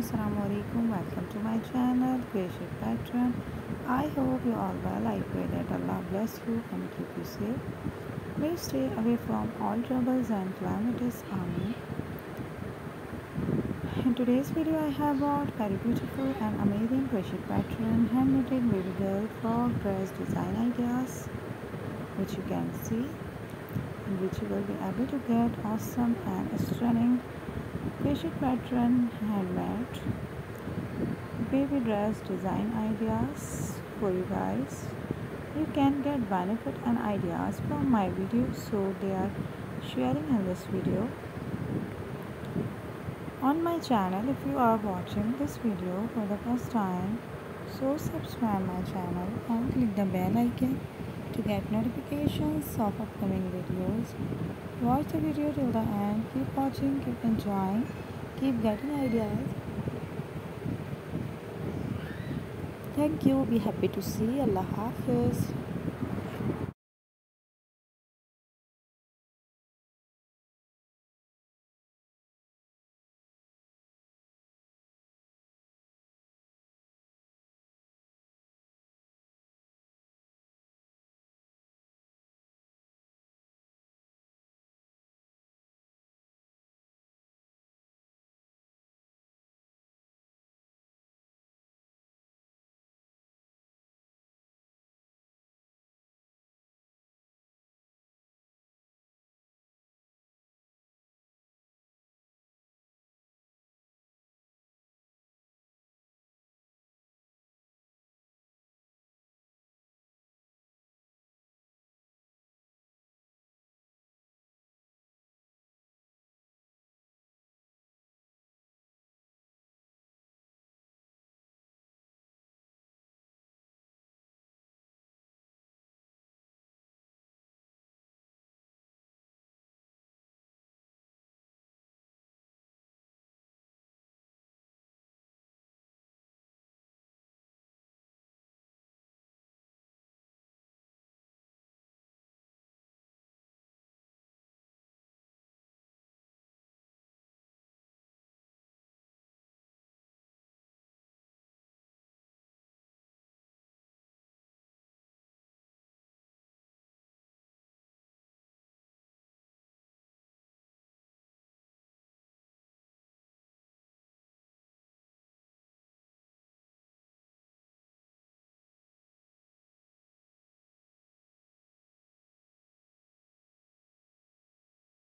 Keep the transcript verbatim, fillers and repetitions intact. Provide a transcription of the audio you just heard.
Assalamu alaikum. Welcome to my channel Creation Pattern. I hope you all well. I pray that Allah bless you and keep you safe. May stay away from all troubles and calamities. Amen. In today's video I have brought very beautiful and amazing crochet pattern hand knitted baby girl frog dress design ideas, which you can see, in which you will be able to get awesome and stunning crochet pattern handmade baby dress design ideas for you guys. You can get benefit and ideas from my video, so they are sharing in this video on my channel. If you are watching this video for the first time, so subscribe my channel and click the bell icon to get notifications of upcoming videos. Watch the video till the end. Keep watching, keep enjoying, keep getting ideas. Thank you. Be happy to see. Allah Hafiz.